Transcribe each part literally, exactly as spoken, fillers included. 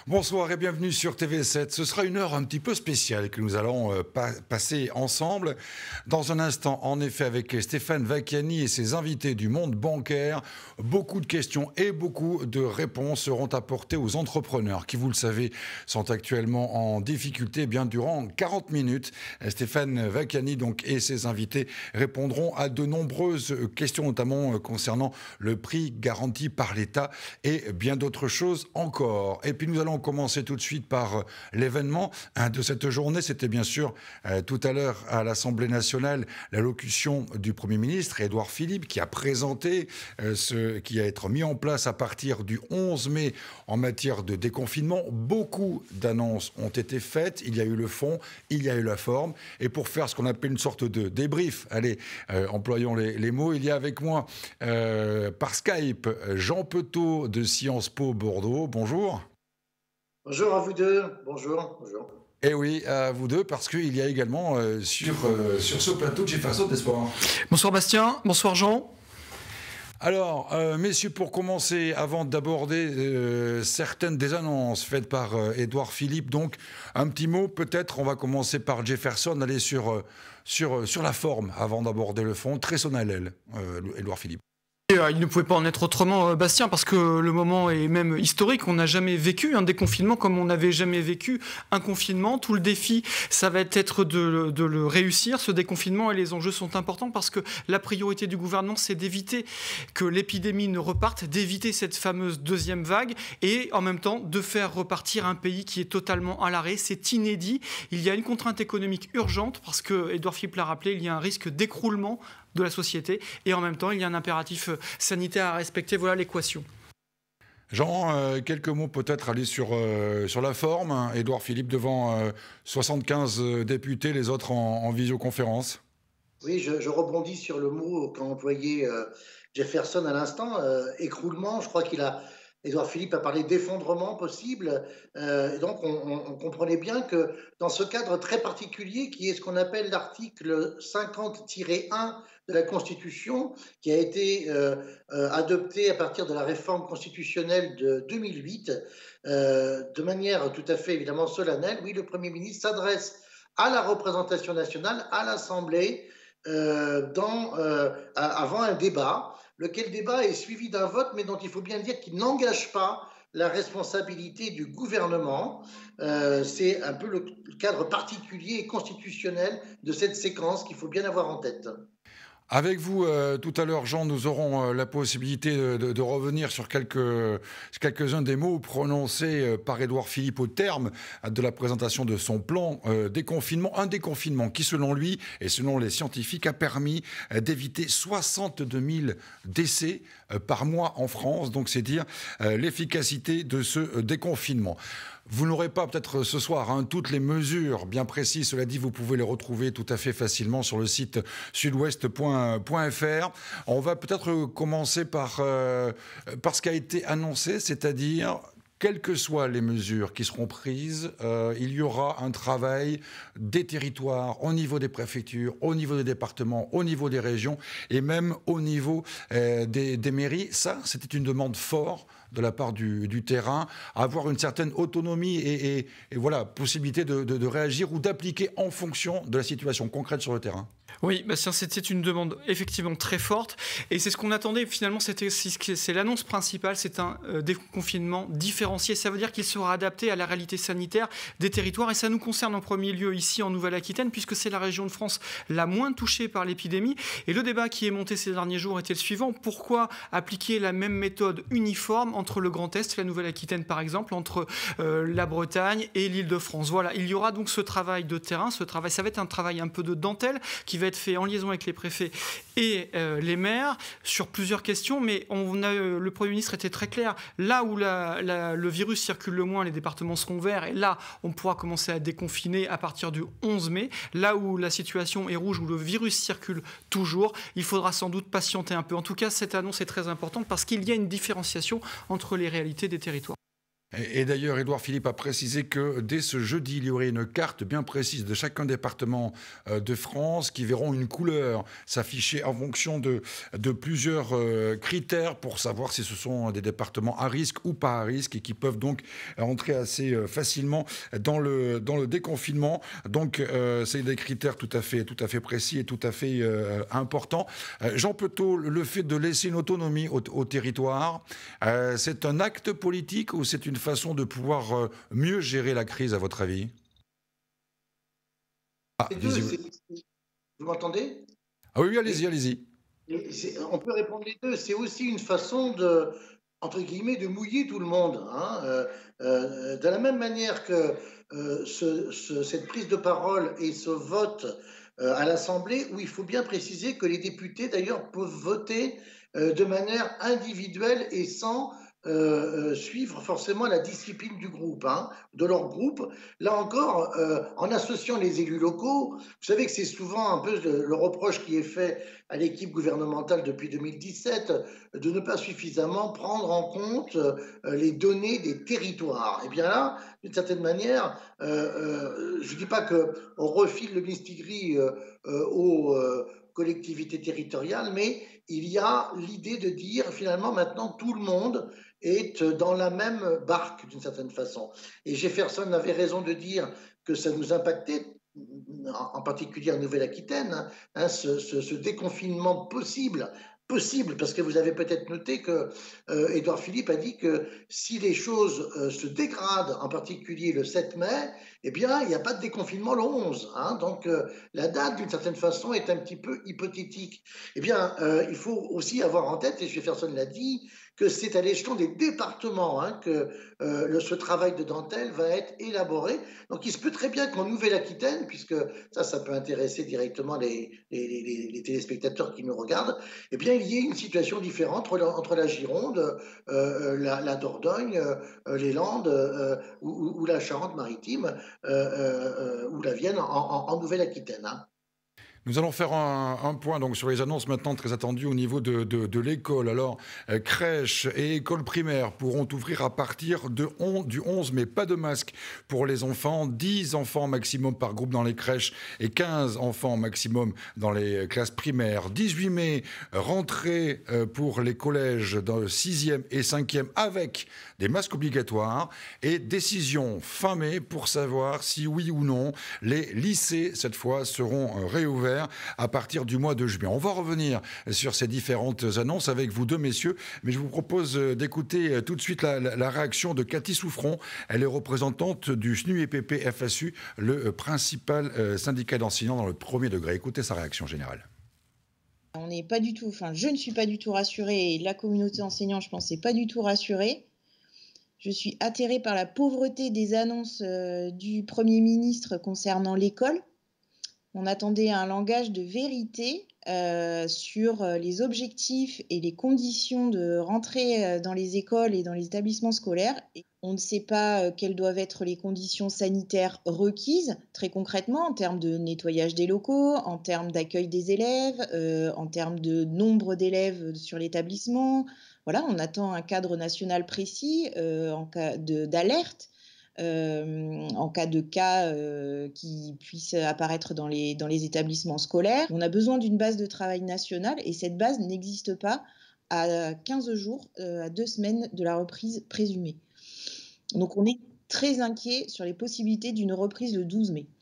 Bonsoir et bienvenue sur T V sept. Ce sera une heure un petit peu spéciale que nous allons euh, pa passer ensemble. Dans un instant, en effet, avec Stéphane Vacchiani et ses invités du monde bancaire, beaucoup de questions et beaucoup de réponses seront apportées aux entrepreneurs qui, vous le savez, sont actuellement en difficulté. Eh bien, durant quarante minutes, Stéphane Vacchiani donc, et ses invités répondront à de nombreuses questions, notamment concernant le prix garanti par l'État et bien d'autres choses encore. Et puis nous allons commencer tout de suite par l'événement de cette journée. C'était bien sûr euh, tout à l'heure à l'Assemblée nationale l'allocution du Premier ministre, Édouard Philippe, qui a présenté euh, ce qui va être mis en place à partir du onze mai en matière de déconfinement. Beaucoup d'annonces ont été faites. Il y a eu le fond, il y a eu la forme. Et pour faire ce qu'on appelle une sorte de débrief, allez, euh, employons les, les mots, il y a avec moi euh, par Skype Jean Petot de Sciences Po Bordeaux. Bonjour. Bonjour à vous deux. Bonjour. Bonjour. Et oui, à vous deux, parce qu'il y a également euh, sur, euh, sur ce plateau Jefferson d'Espoir. Bonsoir Bastien, bonsoir Jean. Alors, euh, messieurs, pour commencer, avant d'aborder euh, certaines des annonces faites par euh, Édouard Philippe, donc un petit mot, peut-être, on va commencer par Jefferson, aller sur, euh, sur, sur la forme, avant d'aborder le fond, très solennel, euh, Édouard Philippe. Il ne pouvait pas en être autrement, Bastien, parce que le moment est même historique. On n'a jamais vécu un déconfinement comme on n'avait jamais vécu un confinement. Tout le défi, ça va être de, de le réussir, ce déconfinement, et les enjeux sont importants parce que la priorité du gouvernement, c'est d'éviter que l'épidémie ne reparte, d'éviter cette fameuse deuxième vague et en même temps de faire repartir un pays qui est totalement à l'arrêt. C'est inédit. Il y a une contrainte économique urgente parce que, Édouard Philippe l'a rappelé, il y a un risque d'écroulement de la société et en même temps il y a un impératif sanitaire à respecter. Voilà l'équation. Jean, euh, quelques mots peut-être aller sur, euh, sur la forme. Édouard Philippe devant euh, soixante-quinze députés, les autres en, en visioconférence. Oui, je, je rebondis sur le mot qu'a employé euh, Jefferson à l'instant, euh, écroulement. Je crois qu'il a Édouard Philippe a parlé d'effondrement possible. Euh, donc, on, on, on comprenait bien que dans ce cadre très particulier, qui est ce qu'on appelle l'article cinquante tiret un de la Constitution, qui a été euh, euh, adopté à partir de la réforme constitutionnelle de deux mille huit, euh, de manière tout à fait évidemment solennelle, oui, le Premier ministre s'adresse à la représentation nationale, à l'Assemblée, euh, dans, euh, avant un débat, lequel débat est suivi d'un vote, mais dont il faut bien dire qu'il n'engage pas la responsabilité du gouvernement. Euh, c'est un peu le cadre particulier et constitutionnel de cette séquence qu'il faut bien avoir en tête. Avec vous, euh, tout à l'heure, Jean, nous aurons euh, la possibilité de, de, de revenir sur quelques, quelques-uns des mots prononcés euh, par Édouard Philippe au terme de la présentation de son plan euh, déconfinement. Un déconfinement qui, selon lui et selon les scientifiques, a permis euh, d'éviter soixante-deux mille décès euh, par mois en France. Donc, c'est dire euh, l'efficacité de ce euh, déconfinement. Vous n'aurez pas peut-être ce soir hein, toutes les mesures bien précises. Cela dit, vous pouvez les retrouver tout à fait facilement sur le site sud-ouest point f r. On va peut-être commencer par, euh, par ce qui a été annoncé, c'est-à-dire quelles que soient les mesures qui seront prises, euh, il y aura un travail des territoires, au niveau des préfectures, au niveau des départements, au niveau des régions et même au niveau euh, des, des mairies. Ça, c'était une demande forte de la part du, du terrain, avoir une certaine autonomie et, et, et voilà, possibilité de, de, de réagir ou d'appliquer en fonction de la situation concrète sur le terrain. Oui, Bastien, c'était une demande effectivement très forte et c'est ce qu'on attendait finalement, c'était, c'est l'annonce principale, c'est un euh, déconfinement différencié. Ça veut dire qu'il sera adapté à la réalité sanitaire des territoires et ça nous concerne en premier lieu ici en Nouvelle-Aquitaine puisque c'est la région de France la moins touchée par l'épidémie. Et le débat qui est monté ces derniers jours était le suivant: pourquoi appliquer la même méthode uniforme entre le Grand Est, la Nouvelle-Aquitaine par exemple, entre euh, la Bretagne et l'Île-de-France? Voilà, il y aura donc ce travail de terrain, ce travail, ça va être un travail un peu de dentelle qui va être fait en liaison avec les préfets et euh, les maires sur plusieurs questions, mais on a, euh, le Premier ministre était très clair. Là où la, la, le virus circule le moins, les départements seront verts, et là, on pourra commencer à déconfiner à partir du onze mai. Là où la situation est rouge, où le virus circule toujours, il faudra sans doute patienter un peu. En tout cas, cette annonce est très importante parce qu'il y a une différenciation entre les réalités des territoires. Et, et d'ailleurs, Édouard Philippe a précisé que dès ce jeudi, il y aurait une carte bien précise de chacun département euh, de France qui verront une couleur s'afficher en fonction de, de plusieurs euh, critères pour savoir si ce sont des départements à risque ou pas à risque et qui peuvent donc entrer assez euh, facilement dans le, dans le déconfinement. Donc, euh, c'est des critères tout à fait, tout à fait précis et tout à fait euh, importants. Euh, Jean Petot, le fait de laisser une autonomie au, au territoire, euh, c'est un acte politique ou c'est une façon de pouvoir euh, mieux gérer la crise, à votre avis? Ah, Les deux, vous m'entendez? Ah oui, oui, allez-y, allez-y. On peut répondre les deux. C'est aussi une façon de, entre guillemets, de mouiller tout le monde. Hein. Euh, euh, de la même manière que euh, ce, ce, cette prise de parole et ce vote euh, à l'Assemblée, où il faut bien préciser que les députés, d'ailleurs, peuvent voter euh, de manière individuelle et sans Euh, euh, suivre forcément la discipline du groupe, hein, de leur groupe. Là encore, euh, en associant les élus locaux, vous savez que c'est souvent un peu le, le reproche qui est fait à l'équipe gouvernementale depuis deux mille dix-sept de ne pas suffisamment prendre en compte euh, les données des territoires. Et bien là, d'une certaine manière, euh, euh, je ne dis pas qu'on refile le mistigris euh, euh, aux euh, collectivités territoriales, mais il y a l'idée de dire finalement maintenant tout le monde est dans la même barque d'une certaine façon. Et Jefferson avait raison de dire que ça nous impactait, en particulier en Nouvelle-Aquitaine, hein, ce, ce, ce déconfinement possible. Possible, parce que vous avez peut-être noté que euh, Édouard Philippe a dit que si les choses euh, se dégradent, en particulier le sept mai, eh bien, il n'y a pas de déconfinement le onze. Hein, donc, euh, la date, d'une certaine façon, est un petit peu hypothétique. Eh bien, euh, il faut aussi avoir en tête, et Jefferson l'a dit, que c'est à l'échelon des départements hein, que euh, le, ce travail de dentelle va être élaboré. Donc, il se peut très bien qu'en Nouvelle-Aquitaine, puisque ça, ça peut intéresser directement les, les, les, les téléspectateurs qui nous regardent, eh bien, il y ait une situation différente entre la, entre la Gironde, euh, la, la Dordogne, euh, les Landes euh, ou, ou la Charente-Maritime euh, euh, ou la Vienne en, en, en Nouvelle-Aquitaine. Hein. Nous allons faire un, un point donc, sur les annonces maintenant très attendues au niveau de, de, de l'école. Alors, euh, crèches et écoles primaires pourront ouvrir à partir de on, du onze mai. Pas de masque pour les enfants. dix enfants maximum par groupe dans les crèches et quinze enfants maximum dans les classes primaires. dix-huit mai, rentrée euh, pour les collèges dans le sixième et cinquième avec des masques obligatoires. Et décision fin mai pour savoir si oui ou non les lycées, cette fois, seront euh, réouverts à partir du mois de juin. On va revenir sur ces différentes annonces avec vous deux, messieurs, mais je vous propose d'écouter tout de suite la, la, la réaction de Cathy Souffron. Elle est représentante du S N U I P P F S U, le principal syndicat d'enseignants dans le premier degré. Écoutez sa réaction générale. On n'est pas du tout, enfin, je ne suis pas du tout rassurée et la communauté enseignante, je pense, n'est pas du tout rassurée. Je suis atterrée par la pauvreté des annonces euh, du Premier ministre concernant l'école. On attendait un langage de vérité euh, sur les objectifs et les conditions de rentrée dans les écoles et dans les établissements scolaires. Et on ne sait pas quelles doivent être les conditions sanitaires requises, très concrètement, en termes de nettoyage des locaux, en termes d'accueil des élèves, euh, en termes de nombre d'élèves sur l'établissement. Voilà, on attend un cadre national précis euh, en cas de, d'alerte. Euh, en cas de cas euh, qui puissent apparaître dans les, dans les établissements scolaires. On a besoin d'une base de travail nationale et cette base n'existe pas à quinze jours, euh, à deux semaines de la reprise présumée. Donc on est très inquiet sur les possibilités d'une reprise le douze mai.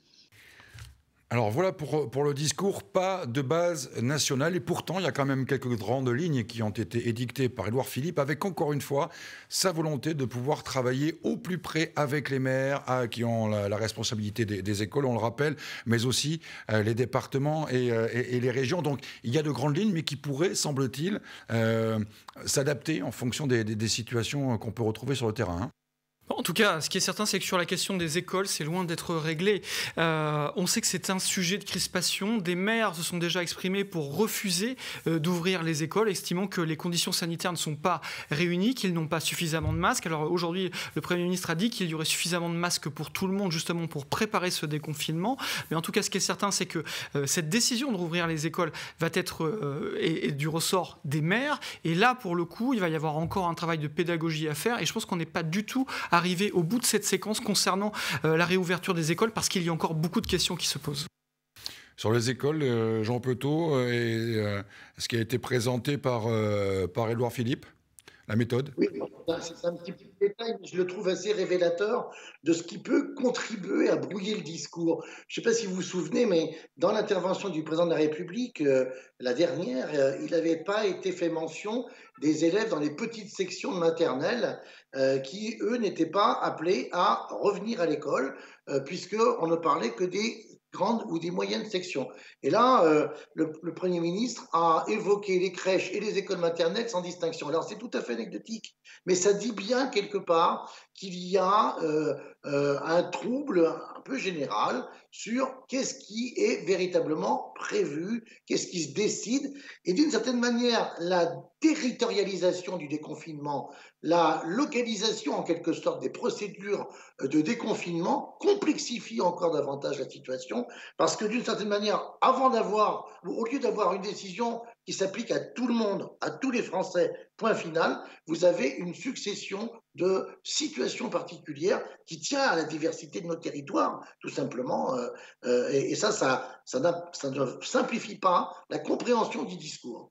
Alors voilà pour, pour le discours, pas de base nationale. Et pourtant, il y a quand même quelques grandes lignes qui ont été édictées par Édouard Philippe, avec encore une fois sa volonté de pouvoir travailler au plus près avec les maires à, qui ont la, la responsabilité des, des écoles, on le rappelle, mais aussi euh, les départements et, euh, et, et les régions. Donc il y a de grandes lignes, mais qui pourraient, semble-t-il, euh, s'adapter en fonction des, des, des situations qu'on peut retrouver sur le terrain. Hein. En tout cas, ce qui est certain, c'est que sur la question des écoles, c'est loin d'être réglé. Euh, on sait que c'est un sujet de crispation. Des maires se sont déjà exprimés pour refuser euh, d'ouvrir les écoles, estimant que les conditions sanitaires ne sont pas réunies, qu'ils n'ont pas suffisamment de masques. Alors aujourd'hui, le Premier ministre a dit qu'il y aurait suffisamment de masques pour tout le monde, justement pour préparer ce déconfinement. Mais en tout cas, ce qui est certain, c'est que euh, cette décision de rouvrir les écoles va être euh, et, et du ressort des maires. Et là, pour le coup, il va y avoir encore un travail de pédagogie à faire. Et je pense qu'on n'est pas du tout à arriver au bout de cette séquence concernant euh, la réouverture des écoles, parce qu'il y a encore beaucoup de questions qui se posent. Sur les écoles, euh, Jean Petot, euh, et, euh, ce qui a été présenté par, euh, par Édouard Philippe, la méthode? Oui, c'est un petit détail, mais je le trouve assez révélateur de ce qui peut contribuer à brouiller le discours. Je ne sais pas si vous vous souvenez, mais dans l'intervention du président de la République, euh, la dernière, euh, il n'avait pas été fait mention des élèves dans les petites sections de maternelle euh, qui, eux, n'étaient pas appelés à revenir à l'école, euh, puisqu'on ne parlait que des grandes ou des moyennes sections. Et là, euh, le, le Premier ministre a évoqué les crèches et les écoles maternelles sans distinction. Alors, c'est tout à fait anecdotique, mais ça dit bien quelque part qu'il y a euh, euh, un trouble un peu général sur qu'est-ce qui est véritablement prévu, qu'est-ce qui se décide. Et d'une certaine manière, la territorialisation du déconfinement, la localisation en quelque sorte des procédures de déconfinement complexifie encore davantage la situation, parce que d'une certaine manière, avant d'avoir, au lieu d'avoir une décision qui s'applique à tout le monde, à tous les Français, point final, vous avez une succession de situations particulières qui tient à la diversité de nos territoires, tout simplement. Euh, euh, et, et ça, ça, ça, ça ne simplifie pas la compréhension du discours.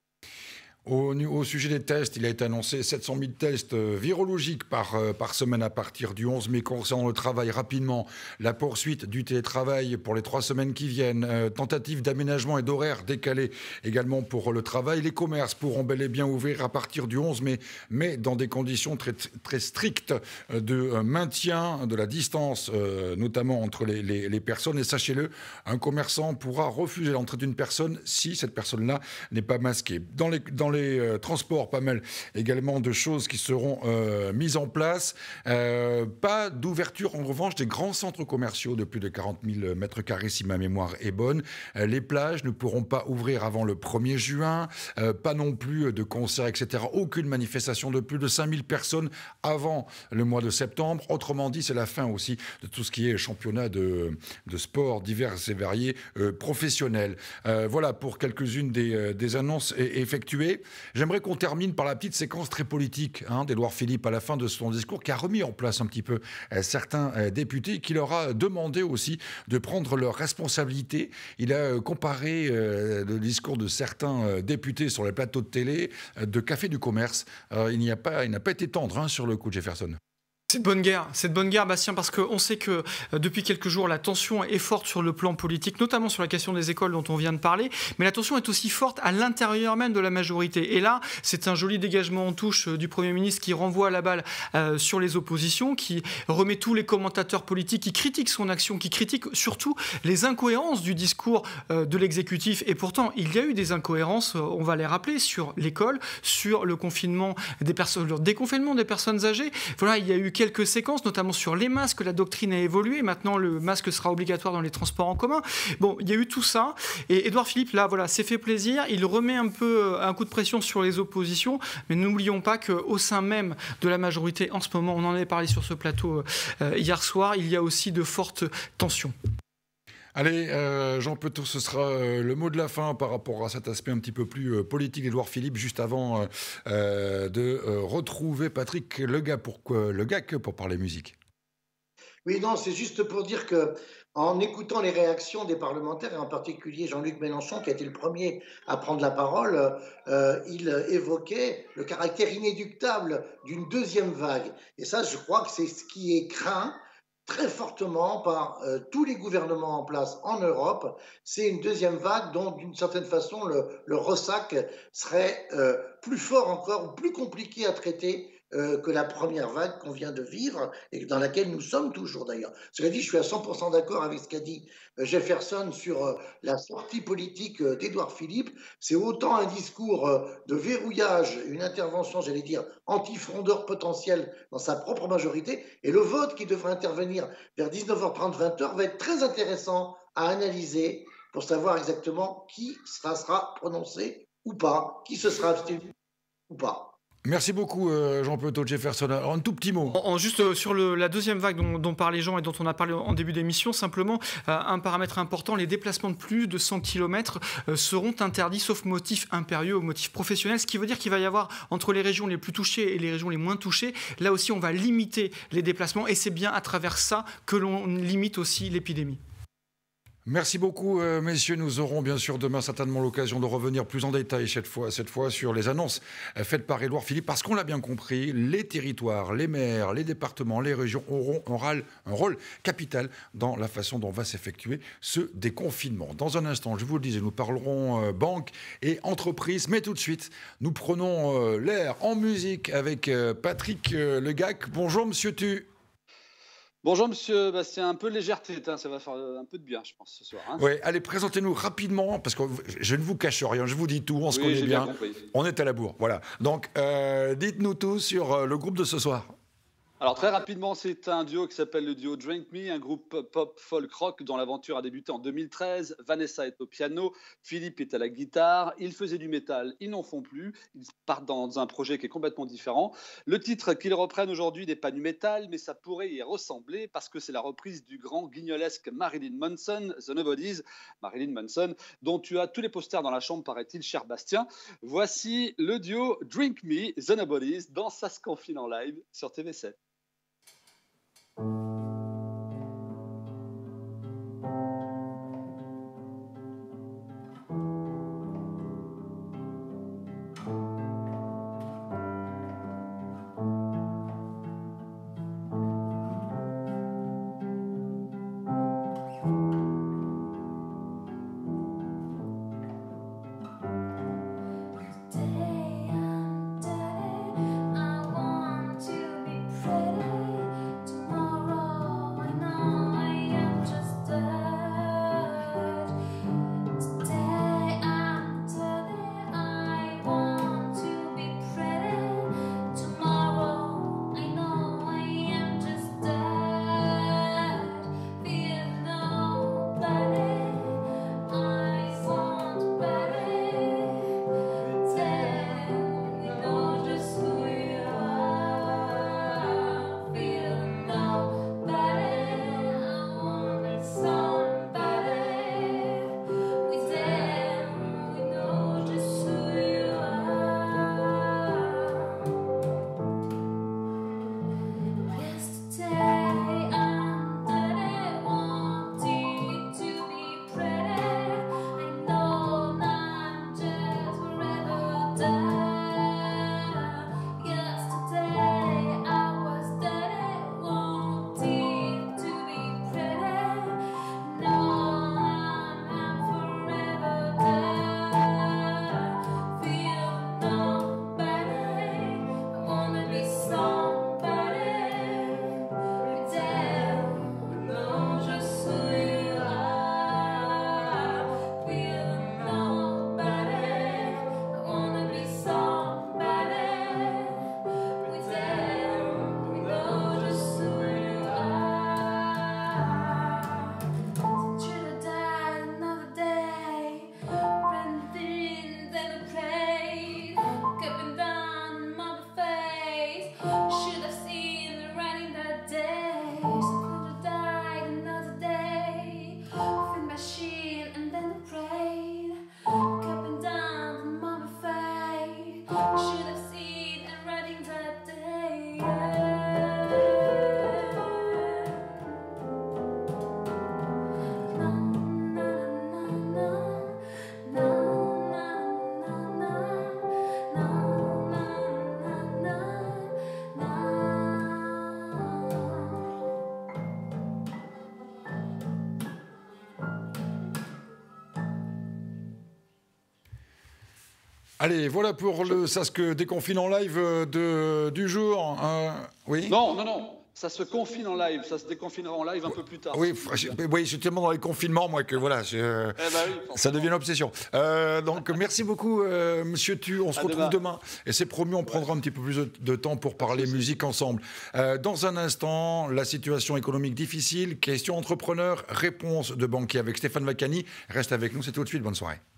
Au, au sujet des tests, il a été annoncé sept cent mille tests virologiques par, par semaine à partir du onze mai. Concernant le travail, rapidement, la poursuite du télétravail pour les trois semaines qui viennent, euh, tentative d'aménagement et d'horaires décalés également pour le travail. Les commerces pourront bel et bien ouvrir à partir du onze mai, mais dans des conditions très, très strictes de maintien de la distance, euh, notamment entre les, les, les personnes. Et sachez-le, un commerçant pourra refuser l'entrée d'une personne si cette personne-là n'est pas masquée. Dans les, dans les Les euh, transports, pas mal également de choses qui seront euh, mises en place. Euh, pas d'ouverture en revanche des grands centres commerciaux de plus de quarante mille mètres carrés si ma mémoire est bonne. Euh, les plages ne pourront pas ouvrir avant le premier juin. Euh, pas non plus de concerts, et cetera. Aucune manifestation de plus de cinq mille personnes avant le mois de septembre. Autrement dit, c'est la fin aussi de tout ce qui est championnat de, de sports divers et variés euh, professionnels. Euh, voilà pour quelques-unes des, euh, des annonces effectuées. J'aimerais qu'on termine par la petite séquence très politique hein, d'Édouard Philippe à la fin de son discours, qui a remis en place un petit peu euh, certains euh, députés, qui leur a demandé aussi de prendre leurs responsabilités. Il a euh, comparé euh, le discours de certains euh, députés sur les plateaux de télé euh, de Café du Commerce. Euh, il n'y a pas, il n'a pas été tendre hein, sur le coup de Jefferson. C'est de bonne guerre, c'est de bonne guerre, Bastien, parce qu'on sait que euh, depuis quelques jours, la tension est forte sur le plan politique, notamment sur la question des écoles dont on vient de parler, mais la tension est aussi forte à l'intérieur même de la majorité. Et là, c'est un joli dégagement en touche euh, du Premier ministre qui renvoie la balle euh, sur les oppositions, qui remet tous les commentateurs politiques, qui critiquent son action, qui critiquent surtout les incohérences du discours euh, de l'exécutif. Et pourtant, il y a eu des incohérences, euh, on va les rappeler, sur l'école, sur le confinement des personnes, le déconfinement des personnes âgées. Voilà, il y a eu quelques séquences, notamment sur les masques. La doctrine a évolué. Maintenant, le masque sera obligatoire dans les transports en commun. Bon, il y a eu tout ça. Et Édouard Philippe, là, voilà, s'est fait plaisir. Il remet un peu un coup de pression sur les oppositions. Mais n'oublions pas qu'au sein même de la majorité, en ce moment, on en avait parlé sur ce plateau euh, hier soir, il y a aussi de fortes tensions. Allez, euh, Jean Petot, ce sera euh, le mot de la fin par rapport à cet aspect un petit peu plus euh, politique d'Édouard Philippe, juste avant euh, euh, de euh, retrouver Patrick Legac pour, euh, Legac pour parler musique. Oui, non, c'est juste pour dire que en écoutant les réactions des parlementaires, et en particulier Jean-Luc Mélenchon, qui a été le premier à prendre la parole, euh, il évoquait le caractère inéluctable d'une deuxième vague. Et ça, je crois que c'est ce qui est craint très fortement par euh, tous les gouvernements en place en Europe. C'est une deuxième vague dont, d'une certaine façon, le, le ressac serait euh, plus fort encore, ou plus compliqué à traiter euh, que la première vague qu'on vient de vivre et dans laquelle nous sommes toujours d'ailleurs. Cela dit, je suis à cent pour cent d'accord avec ce qu'a dit euh, Jefferson sur euh, la sortie politique euh, d'Édouard Philippe. C'est autant un discours euh, de verrouillage, une intervention, j'allais dire, anti-frondeur potentiel dans sa propre majorité, et le vote qui devrait intervenir vers dix-neuf heures trente, vingt heures va être très intéressant à analyser pour savoir exactement qui sera, sera prononcé ou pas, qui se sera abstenu ou pas. Merci beaucoup euh, Jean Petot Jefferson. Alors, un tout petit mot. En, en juste euh, sur le, la deuxième vague dont, dont parlait Jean et dont on a parlé en début d'émission, simplement euh, un paramètre important, les déplacements de plus de cent kilomètres euh, seront interdits sauf motif impérieux ou motif professionnel, ce qui veut dire qu'il va y avoir entre les régions les plus touchées et les régions les moins touchées, là aussi on va limiter les déplacements et c'est bien à travers ça que l'on limite aussi l'épidémie. Merci beaucoup, euh, messieurs. Nous aurons bien sûr demain certainement l'occasion de revenir plus en détail cette fois, cette fois sur les annonces euh, faites par Édouard Philippe. Parce qu'on l'a bien compris, les territoires, les maires, les départements, les régions auront un rôle, un rôle capital dans la façon dont va s'effectuer ce déconfinement. Dans un instant, je vous le disais, nous parlerons euh, banque et entreprise. Mais tout de suite, nous prenons euh, l'air en musique avec euh, Patrick euh, Legac. Bonjour, monsieur Tu. Bonjour monsieur Bastien, un peu de légèreté, hein, ça va faire un peu de bien je pense ce soir. Hein. Oui, allez, présentez-nous rapidement, parce que je ne vous cache rien, je vous dis tout, on se oui, connaît bien, bien on est à la bourre. Voilà. Donc, euh, dites-nous tout sur euh, le groupe de ce soir. Alors très rapidement, c'est un duo qui s'appelle le duo Drink Me, un groupe pop folk rock dont l'aventure a débuté en deux mille treize. Vanessa est au piano, Philippe est à la guitare. Ils faisaient du métal, ils n'en font plus. Ils partent dans un projet qui est complètement différent. Le titre qu'ils reprennent aujourd'hui n'est pas du métal, mais ça pourrait y ressembler parce que c'est la reprise du grand guignolesque Marilyn Manson, The Nobodies, Marilyn Manson, dont tu as tous les posters dans la chambre, paraît-il, cher Bastien. Voici le duo Drink Me, The Nobodies, dans Ça se confine en live sur T V sept. Allez, voilà pour le ça se déconfine en live de, du jour. Euh, oui. Non, non, non. Ça se confine en live, ça se déconfinera en live un peu plus tard. Oui, je, oui, je suis tellement dans les confinements, moi, que voilà, je, eh ben oui, ça devient une obsession. Euh, donc, merci beaucoup, euh, monsieur Tu. On se à retrouve demain. demain. Et c'est promis, on ouais. prendra un petit peu plus de, de temps pour parler musique ensemble. Euh, dans un instant, la situation économique difficile, question entrepreneur, réponse de banquier avec Stéphane Vacani. Reste avec nous, c'est tout de suite. Bonne soirée.